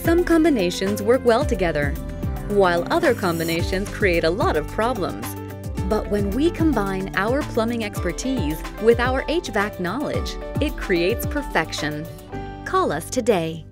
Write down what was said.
Some combinations work well together, while other combinations create a lot of problems. But when we combine our plumbing expertise with our HVAC knowledge, it creates perfection. Call us today.